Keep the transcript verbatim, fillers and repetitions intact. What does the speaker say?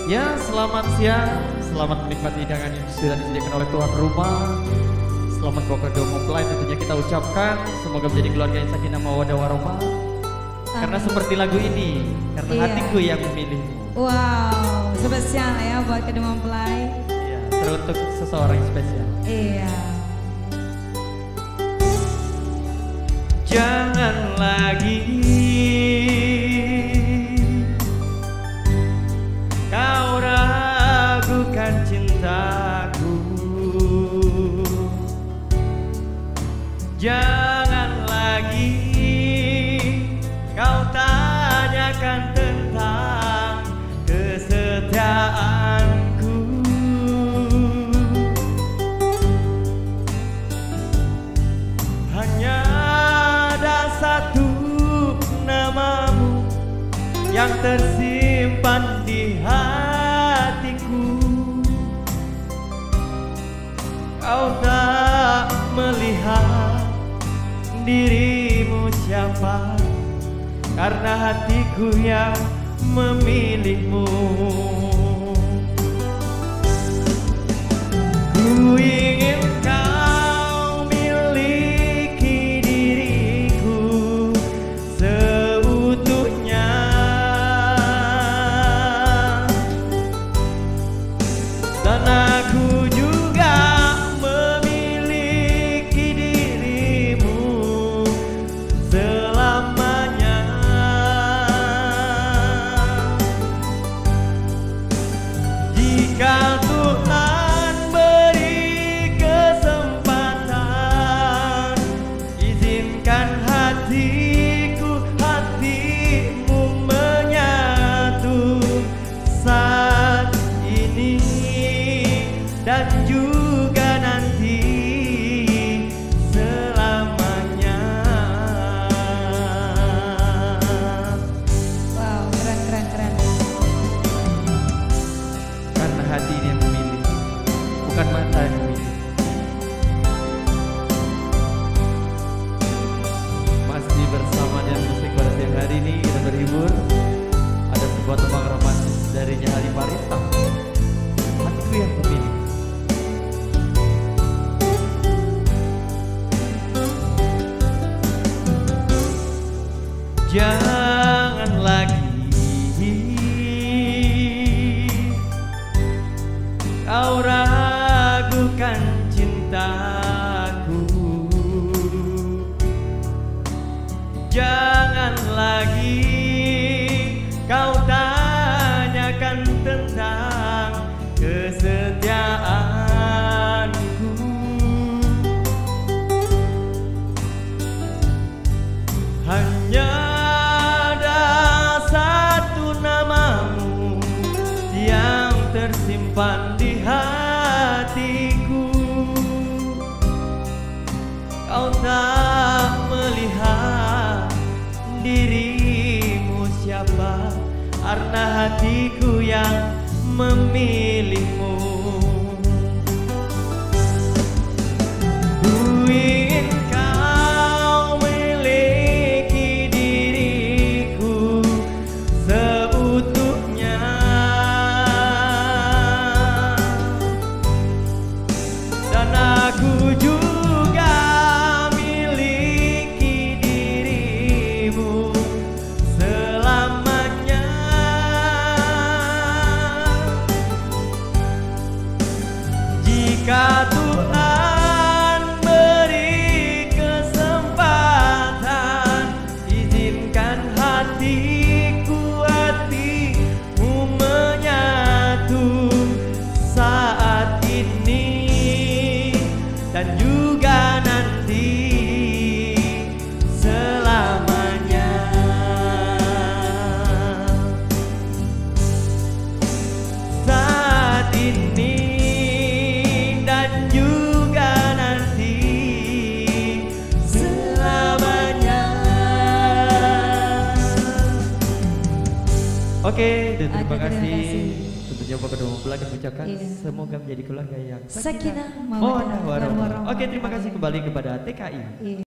Ya, selamat siang, selamat menikmati hidangan yang sudah disediakan oleh tuan rumah. Selamat bawa kedua mempelai tentunya kita ucapkan, semoga menjadi keluarga yang sakinah mawaddah warahmah. Karena seperti lagu ini, karena iya. hatiku yang memilih. Wow, spesial ya buat kedua mempelai. Iya, teruntuk seseorang yang spesial. Iya. Jangan lagi kau ragukan cintaku, jangan lagi kau tanyakan tentang kesetiaanku. Hanya ada satu namamu yang tersimpan di hatiku. Kau tak melihat dirimu siapa, karena hatiku yang memilihmu. Ku ingin kau miliki diriku seutuhnya, dan aku juga memiliki dirimu selamanya. Jika Tuhan beri kesempatan, izinkan hatiku, hatimu menyatu saat ini dan juga nanti selamanya. Wow, keren keren keren. Karena hati ini yang memilih, bukan mata yang memilih. Masih bersama dengan musik pada siang hari ini kita berhibur. Ada sebuah tembang romantis dari Nyahari Parita, hatiku yang memilih. Jangan lagi kau ragukan cintaku, jangan lagi kau tanyakan tentang kesetiaanku. Hanya ada satu namamu yang tersimpan di hatiku. Kau tak melihat dirimu siapa, karena hatiku yang memilihmu. Ku ingin kau miliki diriku seutuhnya, dan aku juga miliki dirimu selamanya. Jika Tuhan beri kesempatan, izinkan hatiku, hatimu menyatu saat ini dan juga nanti selamanya. Saat ini dan juga nanti selamanya. Oke, dan terima Oke, terima kasih. kasih. Tentunya Bapak kedua mempelai kami ucapkan Iya. semoga menjadi keluarga yang Sakinah mawaddah mawaddah warahmah. warahmah. Oke, terima kasih kembali kepada T K I. Iya.